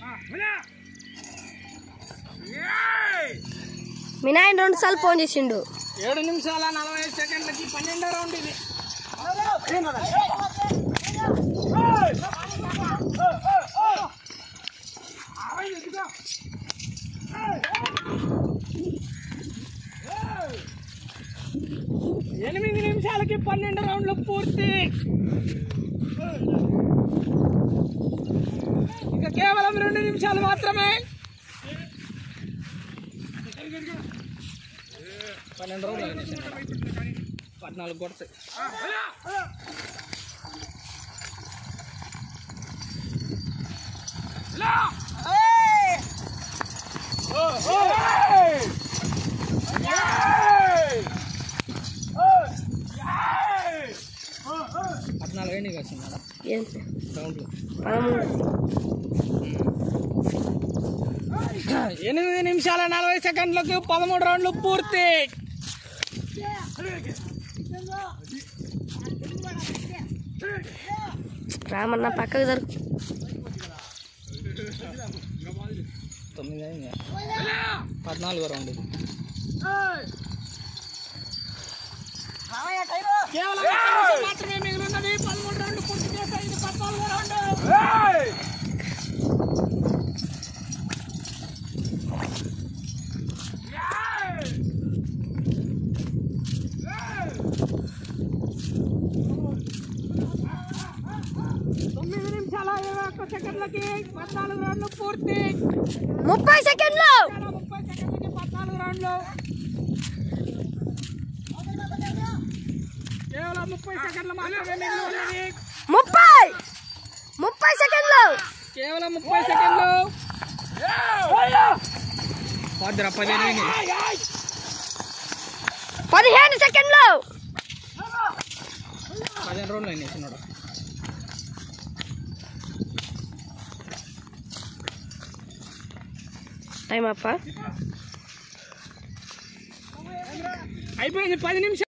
మీ నాయన 2 సార్లు ఫోన్ చేసిండు. 7 నిమిషాల 40 సెకండ్లకి 12వ రౌండ్ ఇది. ఎనిమిది నిమిషాలకి 12 రౌండ్లు పూర్తి. ఇంకా కేవలం 2 నిమిషాలు మాత్రమే. 12 రౌండ్లు 14 కొడతాయి. రౌండ్లు 8 నిమిషాల 40 సెకండ్లకు 13 రౌండ్లు పూర్తి. రామన్న పక్కకు జరుగు. 14వ రౌండ్ ఇది. కేవలం మాత్రమే మిగిలినది. 13 రౌండ్లు పూర్తి చేస్తే ఇది 14వ రౌండ్. సెకండ్లకి 14 రౌండ్లు పూర్తి. 30 సెకండ్లు 14 రౌండ్లు. కేవలం 30 సెకండ్లు మాత్రమే మిగిలి ఉన్నది. 30 సెకండ్లు కేవలం 30 సెకండ్లు. 15 సెకండ్లు. 15 రౌండ్లు అయినాయి చిన్నోడు. టైం అప్ప అయిపోయింది 10 నిమిషాలు.